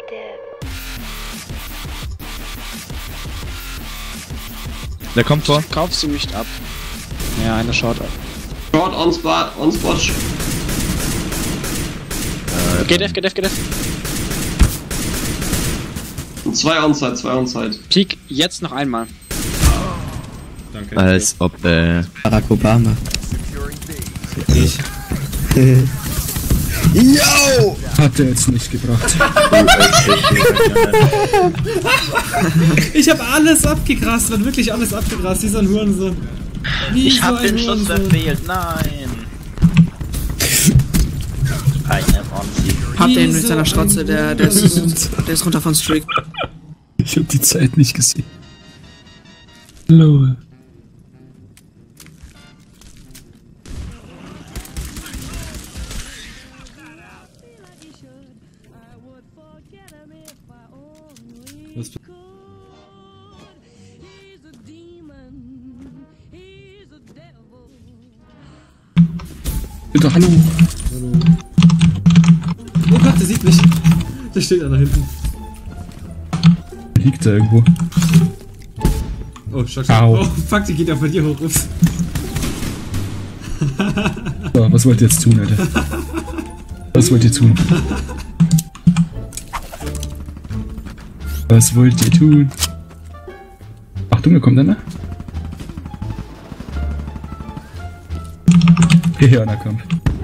Der kommt vor. Kaufst du nicht ab? Ja, einer schaut ab. Short on spot, on spot. Geht F. Zwei onside. Peek jetzt noch einmal. Danke. Als ob, Barack Obama. Ich. Yo! Hat er jetzt nicht gebracht. Ich hab alles abgegrast, wird wirklich alles abgegrast, dieser Hurensohn. ich hab den Schuss verfehlt, nein. Eine Monsi. Hat den mit seiner Strotze, der ist runter von Streak. Ich hab die Zeit nicht gesehen. Lol. Was Bitte, hallo. Oh Gott, der sieht mich. Der steht da hinten. Liegt da irgendwo. Oh, Schock. Au. Oh, fuck, die geht ja bei dir hoch. Ups. So, was wollt ihr jetzt tun, Alter? Was wollt ihr tun? Was wollt ihr tun? Achtung, da kommt einer. Ja, Nahkampf.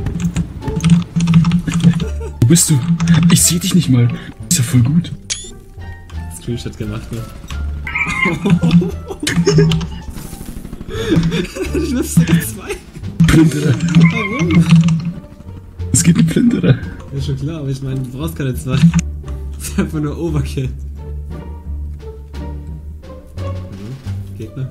Wo bist du? Ich seh dich nicht mal. Ist ja voll gut. Screenshot gemacht, ne? Schnippst du zwei? Plünderer. Warum? Es gibt einen Plünderer. Ja, schon klar, aber ich meine, du brauchst keine zwei. Das ist einfach nur Overkill. Gegner.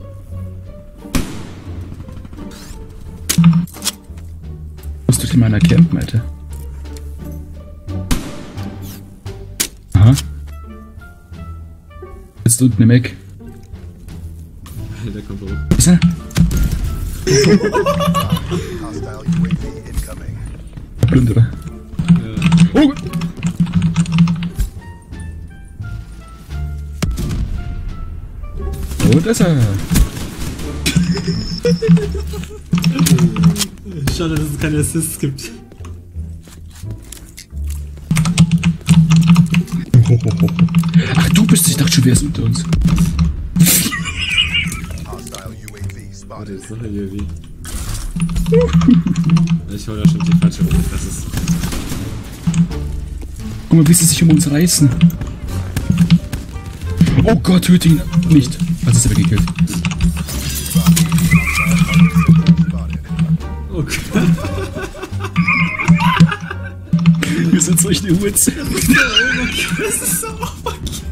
Musst du dich mal campen, Alter. Aha. Jetzt unten im Eck. Der kommt hoch. Ist er? Plünderer. Ja. Oh! Oh, da ist er. Schade, dass es keine Assists gibt. Ach, du bist, ich dachte schon, wer ist unter uns. Warte, jetzt noch ein UAV. Ich hol da schon die falsche Runde, das ist... Guck mal, wie sie sich um uns reißen. Oh Gott, töte ihn nicht. Was ist er weggekillt? Oh Gott. Wir sind solche Hurz. Das ist so overkill.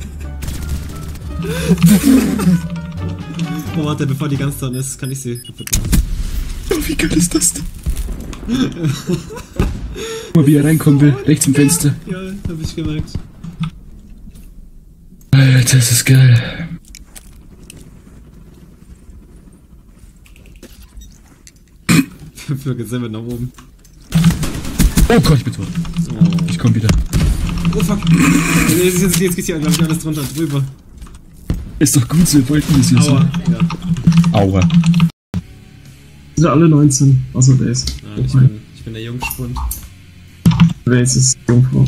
Oh, warte, bevor die ganz dran ist, kann ich sie kaputt machen. Oh, wie geil ist das denn? Guck mal, wie er reinkommen will. Rechts im Fenster. Ja, hab ich gemerkt. Alter, das ist geil. Für sind wir nach oben. Oh Gott, ich bin tot. Oh, Ich komm wieder. oh fuck. Jetzt geht's hier, glaube ich, alles drunter und drüber. Ist doch gut, so wollten wir es jetzt. Aua. Ja. Aua. Sind alle 19, außer Days. Ah, ich bin der Jungspund. Days ist Jungfrau.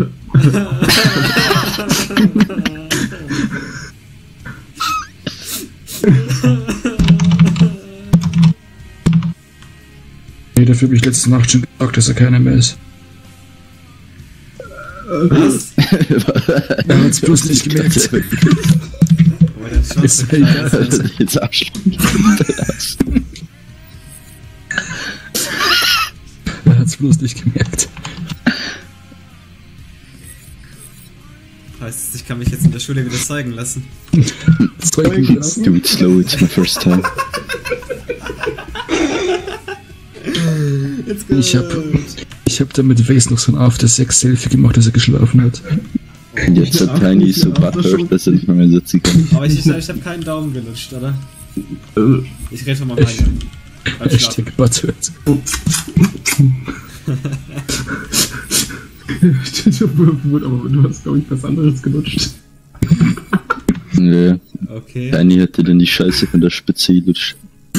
Nee, dafür habe ich letzte Nacht schon gesagt, dass er keiner mehr ist. Was? Er hat's bloß nicht gemerkt. Oh, der Schock. Ist mir egal. Jetzt abschließen. Er hat's bloß nicht gemerkt. Heißt, ich kann mich jetzt in der Schule wieder zeigen lassen. Zeugen lassen. Do it slow, it's my first time. Ich hab damit Vase noch so ein After-Sex-Selfie gemacht, dass er geschlafen hat. Jetzt hat Tiny so butthurt, dass er nicht mehr sitzen kann. Aber ich hab keinen Daumen gelutscht, oder? Ich rede von meinem eigenen. Beim Schlafen. Hashtag Butthurt. Aber du hast, glaube ich, was anderes gelutscht. Nee, Okay. Tiny hätte denn die Scheiße von der Spitze gelutscht.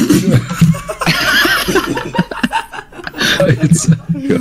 Alter. Ja.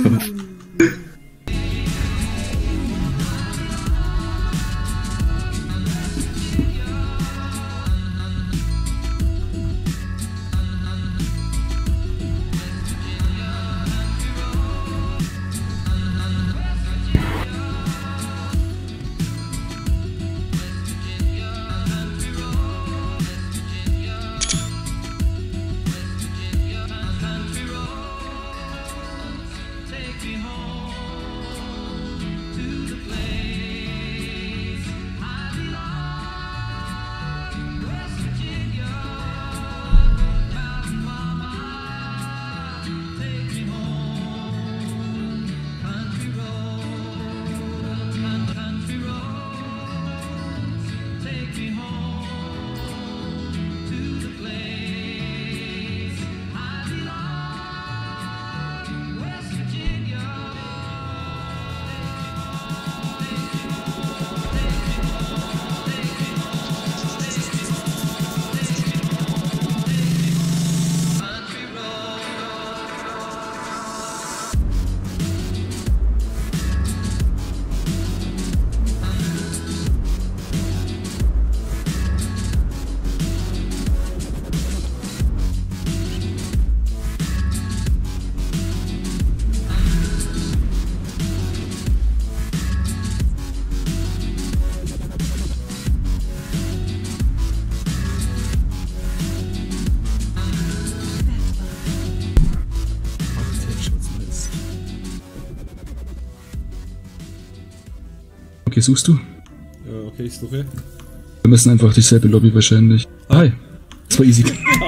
Okay, suchst du? Ja, okay, ich suche. Wir müssen einfach dieselbe Lobby wahrscheinlich. Hi. Das war easy.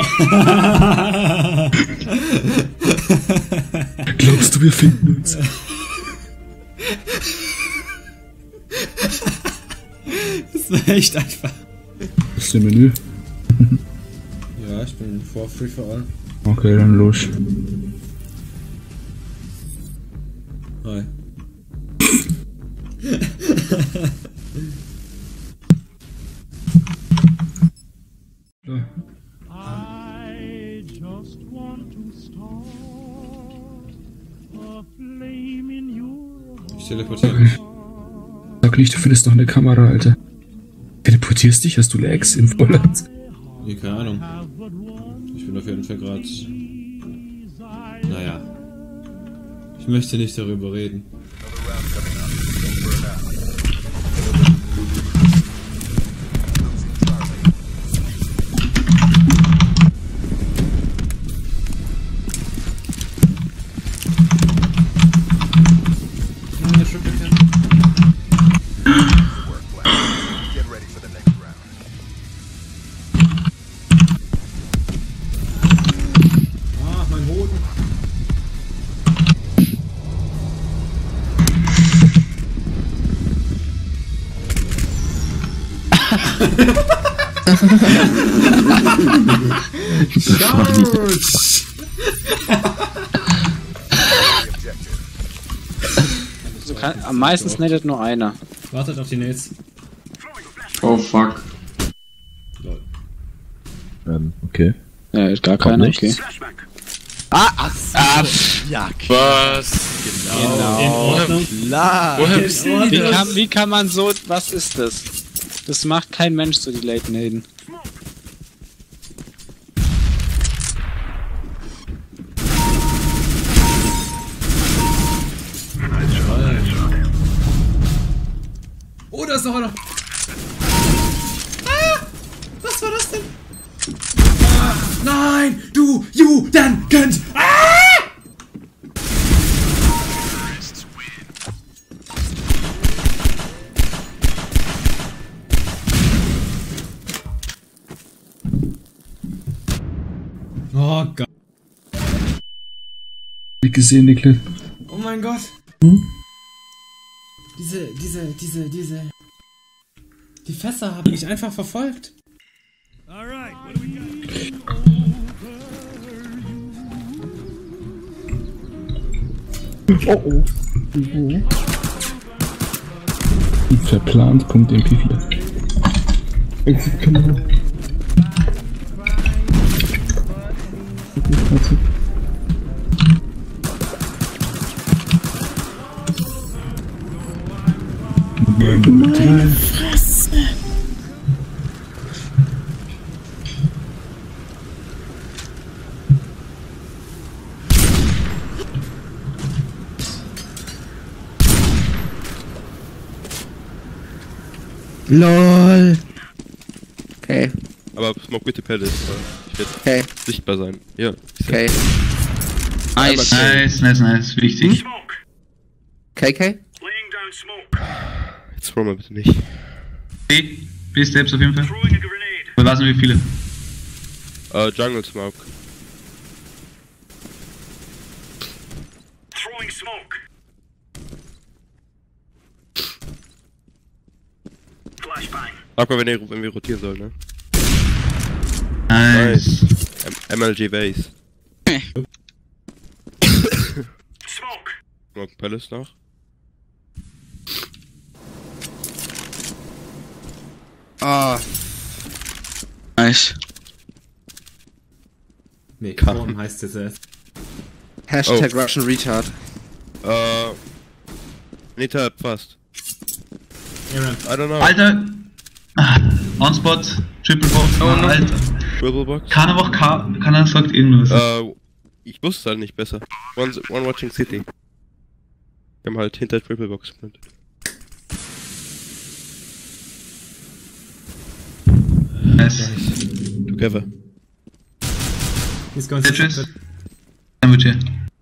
Glaubst du, wir finden uns? Das war echt einfach. Was ist dein Menü? Ja, ich bin vor Free for All. Okay, dann los. Hi. I just want to start a flame in your heart. Ich teleportiere mich. Sag nicht, du findest noch eine Kamera, Alter. Teleportierst dich? Hast du Lags im Volland? Nee, keine Ahnung. Ich bin auf jeden Fall gerade... Naja. Ich möchte nicht darüber reden. Am meisten snittet nur einer. Wartet auf die Nades. Oh fuck. Okay. Ja, gar keiner, okay. Ja, Was? Genau. In Ordnung. klar. Woher wissen die das? Wie kann man so, was ist das? Das macht kein Mensch so, die Late Naden. Oh, da ist noch einer. Was war das denn? Nein, du Judenkind! Oh Gott. Nicht gesehen, Niklas. Oh mein Gott. Die Fässer haben mich einfach verfolgt. Alright, what do we got? Oh oh. Verplant.mp4. Exit-Kamera. Meine Fresse. LOL. Okay, Aber smoke bitte Palace. Ich werde okay, sichtbar sein. Ja. okay. Nice. Nice. Wichtig. KK? Jetzt throw mal bitte nicht. B-Steps auf jeden Fall. Und was sind wie viele? Jungle Smoke. Sag mal, wenn wir rotieren sollen, ne? Nice. MLG Base. Smoke Palace noch. Ah. Nice. Nee, Korn heißt es erst. Hashtag Russian Retard. Nita fast. I don't know. Alter! On-Spot, Triple Box, Alter. Triple Box? Keiner sagt irgendwas. Ich wusste es halt nicht besser. One Watching City. Wir haben halt hinter Triple Box geplantet. Nice. Together. He's going to Tetris. Sandwich here.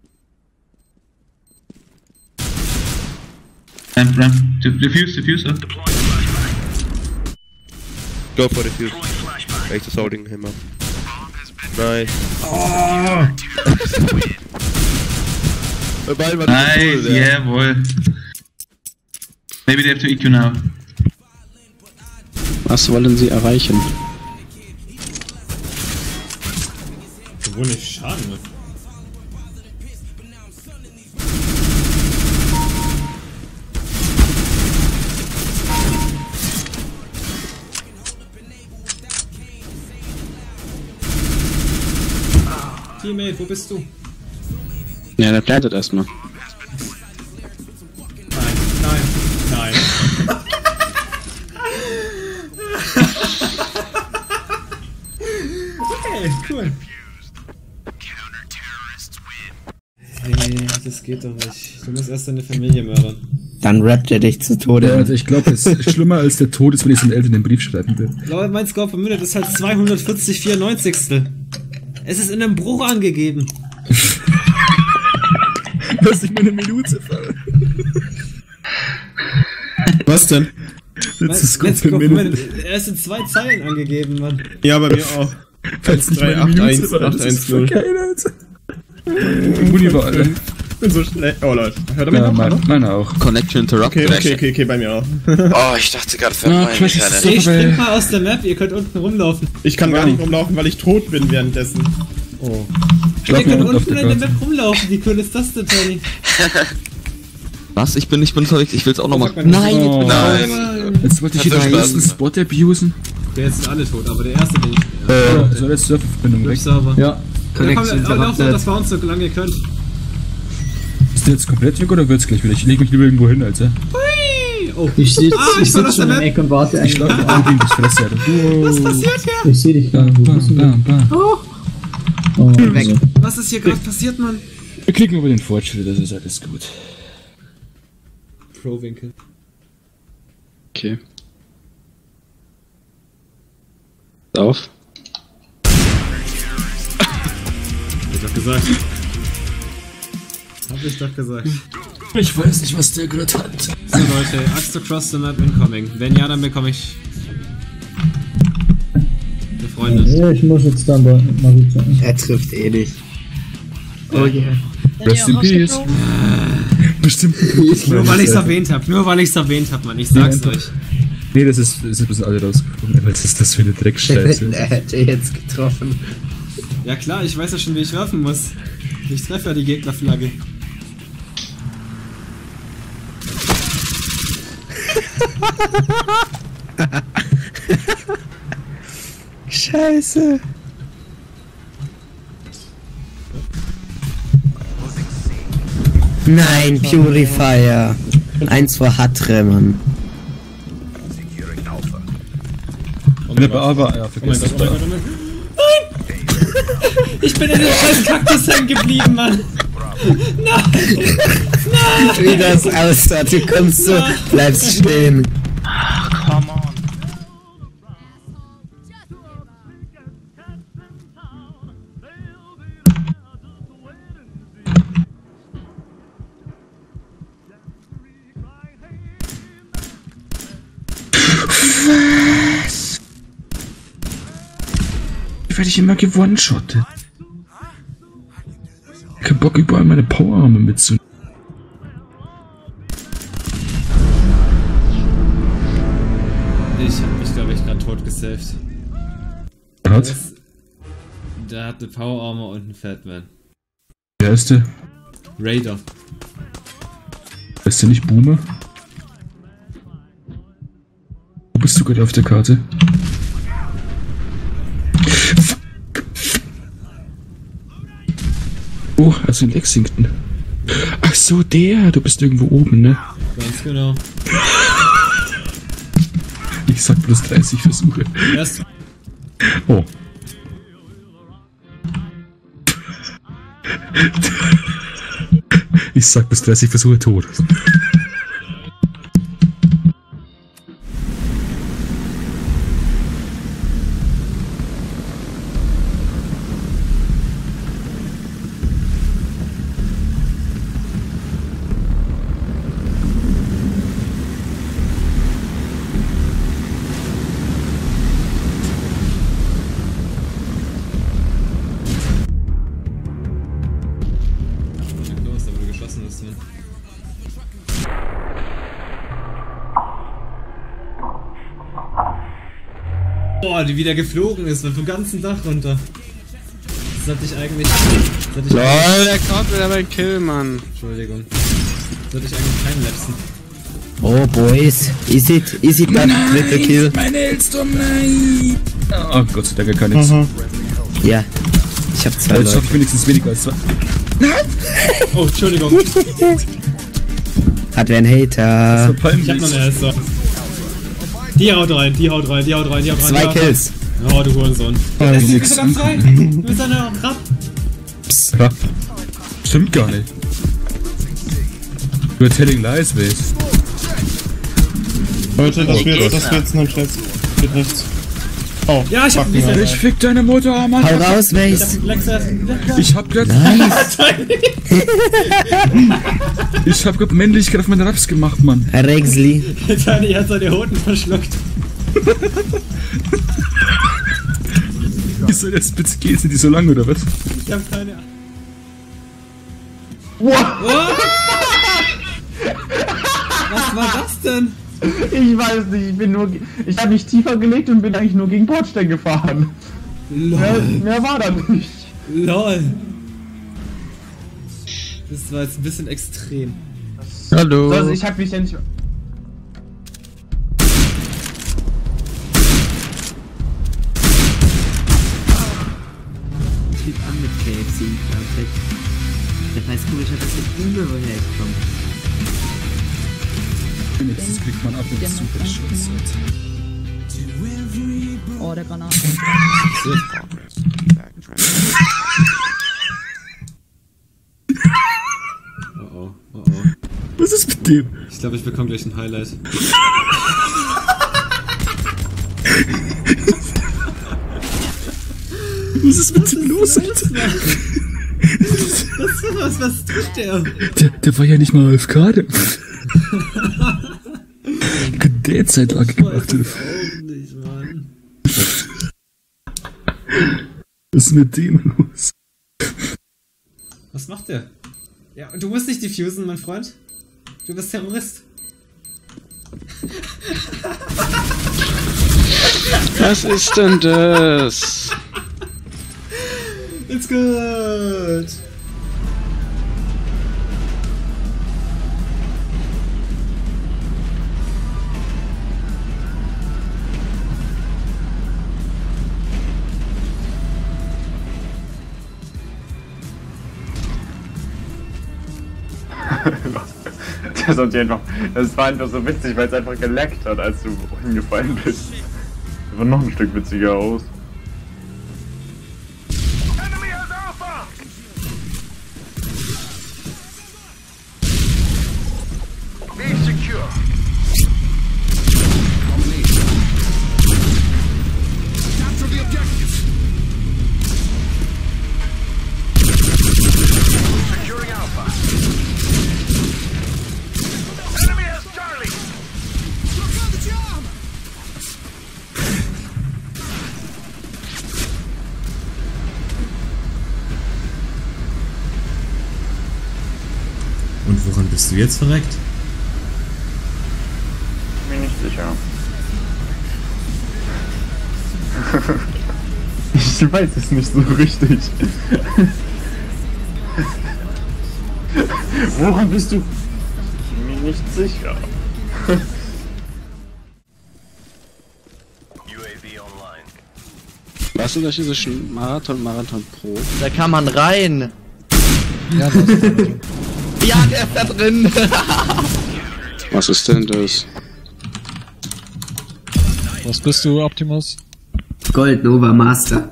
Ramp. Diffuse. Go for the fuse. Ace is holding him up. Nice. Oh. Nice, Nice, jawohl. Maybe they have to EQ now. Was wollen sie erreichen? Obwohl nicht Schaden macht. Teammate, wo bist du? Ja, der plantet erstmal. Nein. Okay, cool. Hey, das geht doch nicht. Du musst erst deine Familie mördern. Dann rappt er dich zu Tode. Ja, also ich glaube, es ist schlimmer als der Tod ist, wenn ich seinen Eltern den Brief schreiben will. Leute, mein Score per Minute ist halt 240,94. Es ist in einem Bruch angegeben. Lass ich mir eine Minute fallen. Was denn? Das ist Let's gut go, per Minute. er ist in 2 Zeilen angegeben, Mann. Ja, bei mir auch. Falls nicht meine Minute war, das ist voll geil, Alter. Muni war, Alter. Ich bin so schlecht. Oh Leute, hört er mich Ja, noch? meine auch. Connection interrupted. Okay, bei mir auch. Oh, ich dachte gerade, fährt mein Internet. Ich spring mal aus der Map, ihr könnt unten rumlaufen. Ich kann gar nicht rumlaufen, weil ich tot bin währenddessen. Oh. Ihr könnt unten in der Map rumlaufen, wie cool ist das denn, Tony? Was? Ich bin unterwegs, ich will's auch nochmal. Nein, Oh. Nein. Jetzt wollte ich hier den ersten Spot abusen. Der ist alle tot, aber der erste bin ich. Soll jetzt Surfverbindung weg? Server. Ja. Connection interrupted. Das war uns so lange ihr könnt. Ist der jetzt komplett weg oder wird's gleich wieder? Ich leg mich lieber irgendwo hin, Alter. Oh. Ich sitze ich war schon im Eck und warte Ich schlage mich gegen das Fresse, Alter. Was passiert hier? Ich seh dich gar nicht. Wo bist du denn? Oh, Weg. Was ist hier gerade passiert, Mann? Wir klicken über den Fortschritt, das ist alles gut. Pro-Winkel. Okay. Auf. Hab ich doch gesagt. Ich weiß nicht, was der gerade hat. So Leute, Axe across the map incoming. Wenn ja, dann bekomme ich eine Freundin. Ja, ich muss jetzt dann bei Marita. Er trifft eh nicht. Oh yeah. Rest in Peace. Bestimmt. Nur weil ich's erwähnt hab, Mann. Ich sag's euch. Nee, das ist ein bisschen alle rausgeflogen. Was ist das für eine Dreckscheiße? Er hätte jetzt getroffen. Ja klar, ich weiß ja schon, wie ich werfen muss. Ich treffe ja die Gegnerflagge. Scheiße. Nein, Purifier. 1 vor Hatre, Mann. Ja, vergiss das. Nein! Ich bin in dem scheiß Kaktus hängen geblieben, Mann. Nein! Nein! Wie das aussah, du kommst so, bleibst stehen. Come on. Was? Wie werde ich immer gewone-shottet? Kein Bock, überall meine Powerarme mitzunehmen. Ich hab mich, glaube ich, gerade tot gesaved. Was? Der hat eine Power Armor und einen Fatman. Wer ist der? Raider. Ist der nicht Boomer? Wo bist du gerade auf der Karte? Oh, also in Lexington. Ach so, der. Du bist irgendwo oben, ne? Ganz genau. Ich sag plus 30 Versuche. Erst. Oh. Ich sag bis 30 Versuche tot. Boah, die wieder geflogen ist, vom ganzen Dach runter. Das hatte ich eigentlich... LOL, der klaut wieder mein Kill, Mann. Entschuldigung. Das hatte ich eigentlich keinen Lapsen. Oh, Boys. Is it that triple kill? Meine Hellstorm, nein! Oh Gott sei Dank, gar nichts. Ja. Ich hab 2 Jetzt Leute. hab ich wenigstens weniger als 2. Nein! Oh, Entschuldigung. Hat wer ein Hater. Ich hab noch eine Hellstorm. Die haut rein, die haut rein, die haut rein, die haut rein. 2 Kills. Oh, du Hurensohn. Das ist nix. Du bist eine Rapp. Psst. Ja. Stimmt gar nicht. You're telling lies, Base. Leute, das wird jetzt ein Scherz. Geht nichts. Oh, ja, ich hab diese. Ich fick deine Mutter, Mann. Hau raus, Mace. Ich hab grad... Nice. Ich hab grad Männlichkeit auf meine Raps gemacht, Mann. Herr Rexley. Tiny hat seine Hoden verschluckt. Wieso der Spitzkäse, sind die so lang, oder was? Ich hab keine Ahnung. Wow. Was war das denn? Ich weiß nicht, ich habe mich tiefer gelegt und bin eigentlich nur gegen Bordstein gefahren. LOL. Mehr war da nicht. LOL. Das war jetzt ein bisschen extrem. Hallo. Also ich hab mich ja nicht... Ich lieb an mit KFC, perfekt. Der weiß komisch hat das nicht immer woher kommt. Jetzt kriegt man ab mit Super Schutz. Oh, der Granaten. Oh. Was ist mit dem? Ich glaube, ich bekomme gleich ein Highlight. Was ist mit dem los, Alter? Was tut der? Der war ja nicht mal AFK, der... Derzeitlage gemacht. Nicht, Mann. Was ist mit dem los? Was macht der? Ja, du musst nicht diffusen, mein Freund. Du bist Terrorist. Was ist denn das? It's good. Das war einfach so witzig, weil es einfach geleckt hat, als du hingefallen bist. Das war noch ein Stück witziger aus. Und woran bist du jetzt verreckt? Bin nicht sicher. Ich weiß es nicht so richtig. Woran bist du? Bin mir nicht sicher. Weißt du, dass hier zwischen Marathon und Marathon Pro? Da kann man rein. Ja, das ist Ja, der ist da drin. Was ist denn das? Was bist du, Optimus? Gold Nova Master.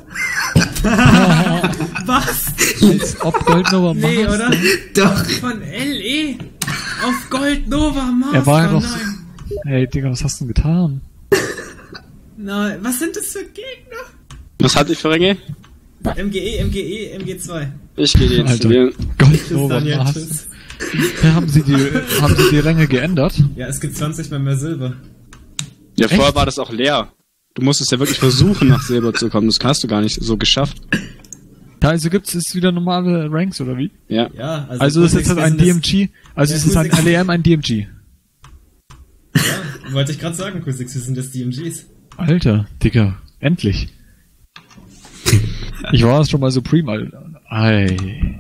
Was? Als ob Gold Nova Master? Nee, oder? Doch. Von LE auf Gold Nova Master. Er war ja doch. Nein. Hey, Digga, was hast du denn getan? Nein, was sind das für Gegner? Was hatte ich für Ränge? MGE, MGE, MG2. Ich gehe den Alter, installieren. Gold Nova Master. Haben sie die Ränge geändert? Ja, es gibt 20 mal mehr Silber. Ja, vorher Echt? war das auch leer. Du musstest ja wirklich versuchen, nach Silber zu kommen. Das hast du gar nicht so geschafft. Ja, also gibt's jetzt wieder normale Ranks, oder wie? Ja. Ja, Also ist jetzt halt ein DMG, also Ja, ist es ein LEM, ein DMG. Ja, wollte ich gerade sagen, Q6, wir sind das DMGs. Alter, Digga, endlich. Ich war schon mal Supreme, Alter. Ei.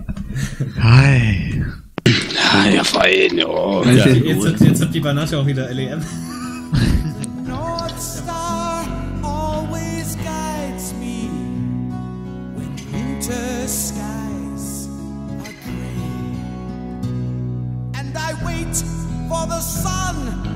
Ja, fein, ja. Ja. Jetzt hat die Banate auch wieder LEM. North Star always guides me when winter skies are gray, and I wait for the sun